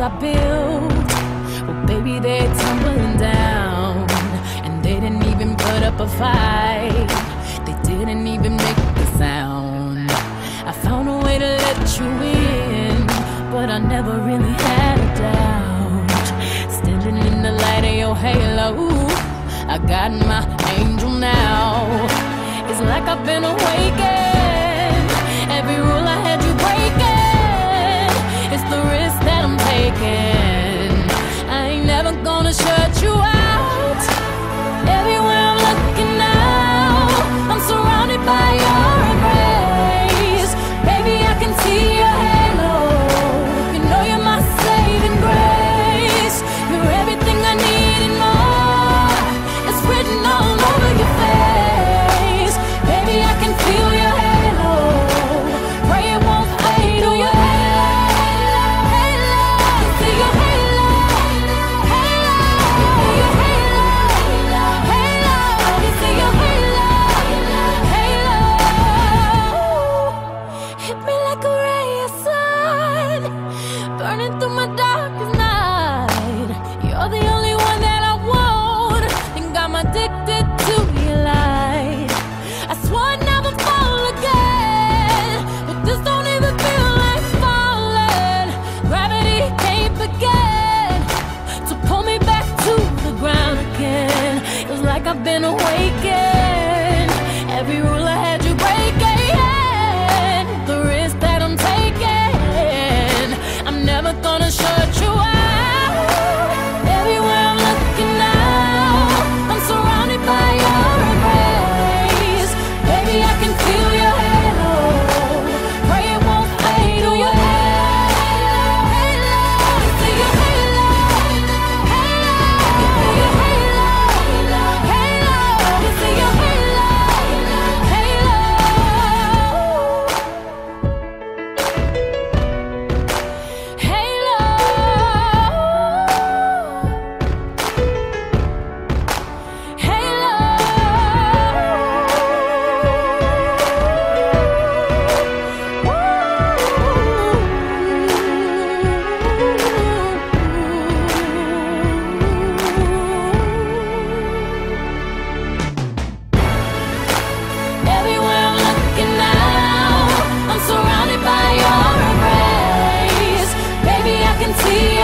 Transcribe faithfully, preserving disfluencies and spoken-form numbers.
I built, well baby they're tumbling down. And they didn't even put up a fight, they didn't even make a sound. I found a way to let you in, but I never really had a doubt. Standing in the light of your halo, I got my angel now. It's like I've been awakened. Every rule I had you breaking, it's the risk that I'm taking. I ain't never gonna shut you out. Everywhere I'm looking now, I'm surrounded by your embrace. Baby, I can see your halo. You know you're my saving grace. You're everything I need and more. It's written all over your face. Baby, I can feel your halo. Pray it won't fade. Oh, your halo, halo. See your halo, halo. Your halo, halo. See your halo, halo. Hit me like a ray of sun, burning through my darkest night. You're the only one that I want, think I'm addicted to your light. I swore I'd never fall again, but this don't even feel like falling. Gravity can't begin to pull me back to the ground again. It's like I've been awakened. Every rule I had you breaking, the risk that I'm taking. I'm never gonna shut you out. Everywhere I'm looking now, I'm surrounded by your embrace. Baby, I can feel your halo. Pray it won't fade. Oh, your halo, halo. See your halo, halo. Your halo, halo. See your halo, halo. Everywhere I'm looking now, I'm surrounded by your embrace. Baby, I can see